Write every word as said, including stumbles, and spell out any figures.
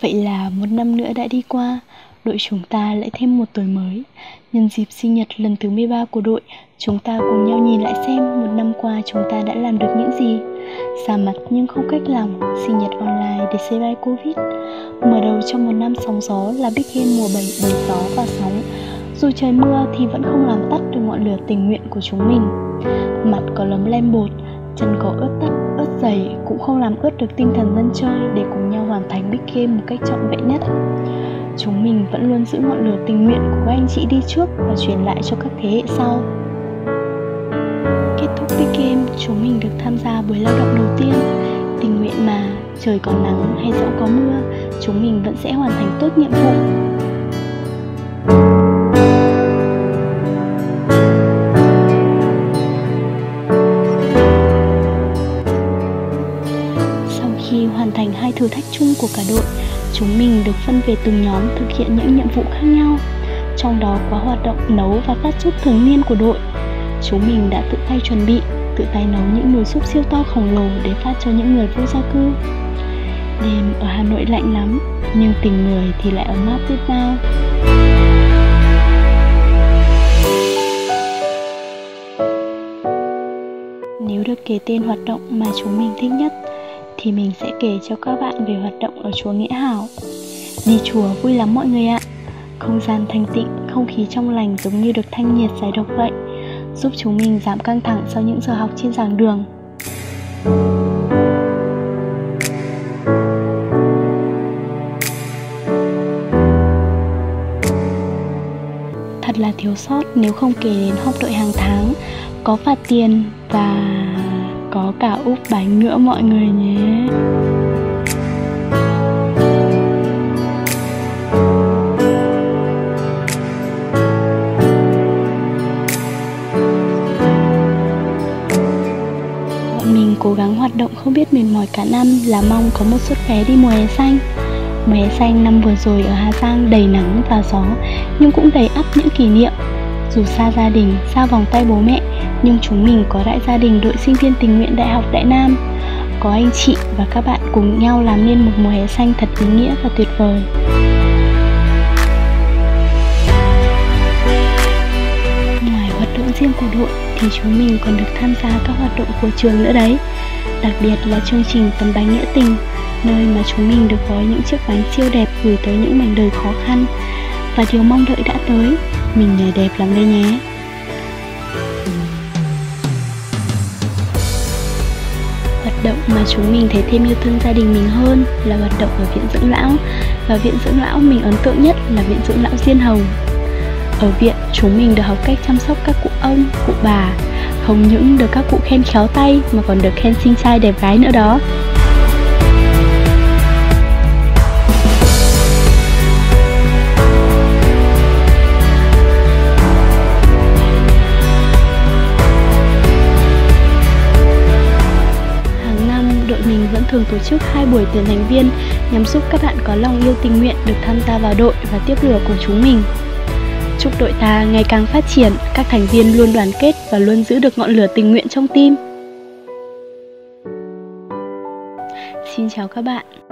Vậy là một năm nữa đã đi qua, đội chúng ta lại thêm một tuổi mới. Nhân dịp sinh nhật lần thứ mười ba của đội, chúng ta cùng nhau nhìn lại xem một năm qua chúng ta đã làm được những gì. Xa mặt nhưng không cách lòng, sinh nhật online để xây bay Covid. Mở đầu trong một năm sóng gió là Big Game mùa bảy đầy gió và sóng. Dù trời mưa thì vẫn không làm tắt được ngọn lửa tình nguyện của chúng mình. Mặt có lấm lem bột, chân có ướt tắt, ướt dày cũng không làm ướt được tinh thần dân chơi để cùng nhau hoàn thành Big Game một cách trọn vẹn nhất. Chúng mình vẫn luôn giữ ngọn lửa tình nguyện của các anh chị đi trước và truyền lại cho các thế hệ sau. Kết thúc Big Game, chúng mình được tham gia buổi lao động đầu tiên. Tình nguyện mà, trời có nắng hay dẫu có mưa, chúng mình vẫn sẽ hoàn thành tốt nhiệm vụ. Sau khi hoàn thành hai thử thách chung của cả đội, chúng mình được phân về từng nhóm thực hiện những nhiệm vụ khác nhau. Trong đó có hoạt động nấu và phát súp thường niên của đội. Chúng mình đã tự tay chuẩn bị, tự tay nấu những nồi súp siêu to khổng lồ để phát cho những người vô gia cư. Đêm ở Hà Nội lạnh lắm, nhưng tình người thì lại ấm áp biết bao. Nếu được kể tên hoạt động mà chúng mình thích nhất, thì mình sẽ kể cho các bạn về hoạt động ở chùa Nghĩa Hảo. Đi chùa vui lắm mọi người ạ. Không gian thanh tịnh, không khí trong lành giống như được thanh nhiệt giải độc vậy, giúp chúng mình giảm căng thẳng sau những giờ học trên giảng đường. Thật là thiếu sót nếu không kể đến họp đội hàng tháng, có phạt tiền và có cả úp bánh nữa mọi người nhé. Bọn mình cố gắng hoạt động không biết mệt mỏi cả năm là mong có một suất vé đi mùa hè xanh. Mùa hè xanh năm vừa rồi ở Hà Giang đầy nắng và gió, nhưng cũng đầy ắp những kỷ niệm. Dù xa gia đình, xa vòng tay bố mẹ, nhưng chúng mình có đại gia đình đội sinh viên tình nguyện Đại học Đại Nam. Có anh chị và các bạn cùng nhau làm nên một mùa hè xanh thật ý nghĩa và tuyệt vời. Ngoài hoạt động riêng của đội thì chúng mình còn được tham gia các hoạt động của trường nữa đấy. Đặc biệt là chương trình Tấm Bánh Nghĩa Tình, nơi mà chúng mình được gói những chiếc bánh siêu đẹp gửi tới những mảnh đời khó khăn. Và điều mong đợi đã tới, mình nhảy đẹp lắm đây nhé. Hoạt động mà chúng mình thấy thêm yêu thương gia đình mình hơn là hoạt động ở viện dưỡng lão. Và viện dưỡng lão mình ấn tượng nhất là viện dưỡng lão Diên Hồng. Ở viện chúng mình được học cách chăm sóc các cụ ông, cụ bà. Không những được các cụ khen khéo tay mà còn được khen xinh trai đẹp gái nữa đó. Mình vẫn thường tổ chức hai buổi tuyển thành viên nhằm giúp các bạn có lòng yêu tình nguyện được tham gia vào đội và tiếp lửa cùng chúng mình. Chúc đội ta ngày càng phát triển, các thành viên luôn đoàn kết và luôn giữ được ngọn lửa tình nguyện trong tim. Xin chào các bạn.